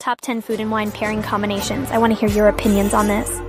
top 10 food and wine pairing combinations. I want to hear your opinions on this.